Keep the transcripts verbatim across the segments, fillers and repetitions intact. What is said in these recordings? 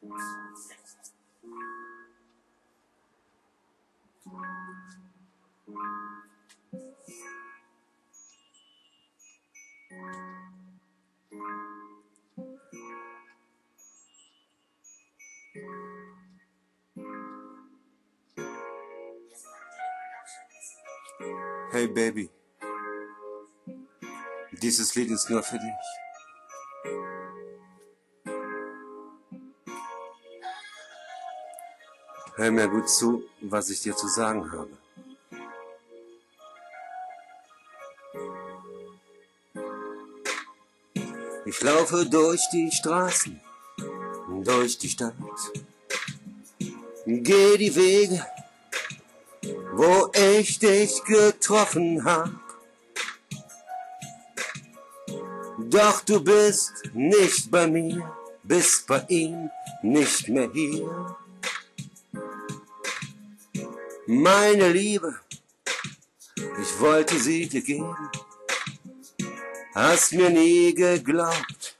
Hey Baby, dieses Lied ist nur für dich. Hör mir gut zu, was ich dir zu sagen habe. Ich laufe durch die Straßen, durch die Stadt, geh die Wege, wo ich dich getroffen hab. Doch du bist nicht bei mir, bist bei ihm nicht mehr hier. Meine Liebe, ich wollte sie dir geben, hast mir nie geglaubt,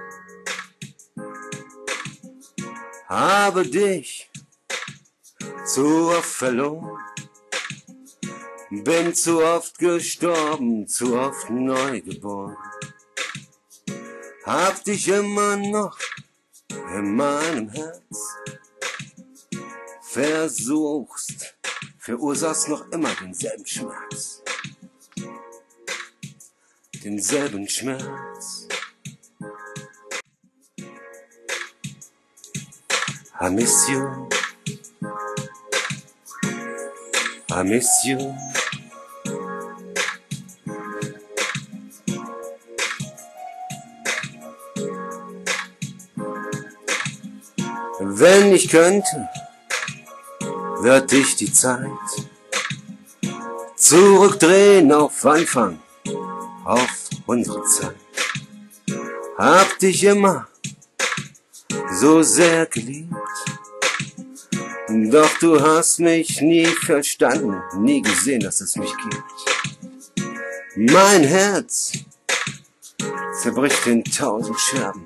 habe dich zu oft verloren, bin zu oft gestorben, zu oft neu geboren, hab dich immer noch in meinem Herz, versuchst, verursachst noch immer denselben Schmerz, denselben Schmerz. I miss you, I miss you. Wenn ich könnte, würde ich die Zeit zurückdrehen auf Anfang, auf unsere Zeit. Hab dich immer so sehr geliebt, doch du hast mich nie verstanden, nie gesehen, dass es mich gibt. Mein Herz zerbricht in tausend Scherben.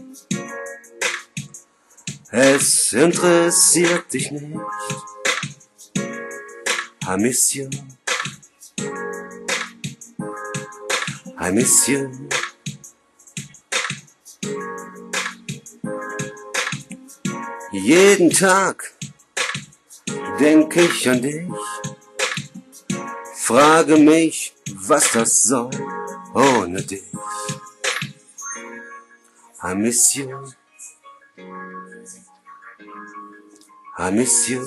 Es interessiert dich nicht. I miss you. I miss you. Jeden Tag denk ich an dich, frage mich, was das soll ohne dich. I miss you. I miss you.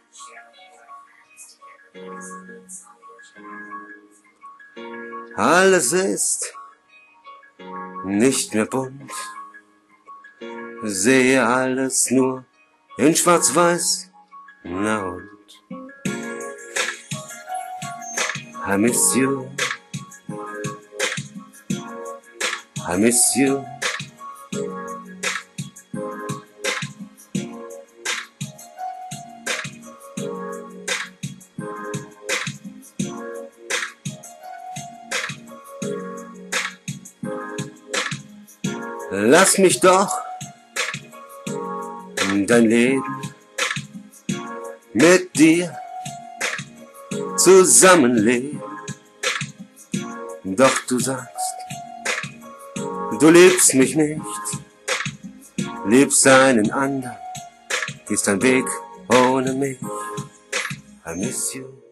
Alles ist nicht mehr bunt, sehe alles nur in schwarz-weiß, na und. I miss you, I miss you. Lass mich doch in dein Leben mit dir zusammenleben. Doch du sagst, du liebst mich nicht, liebst einen anderen, gehst deinen Weg ohne mich. I miss you.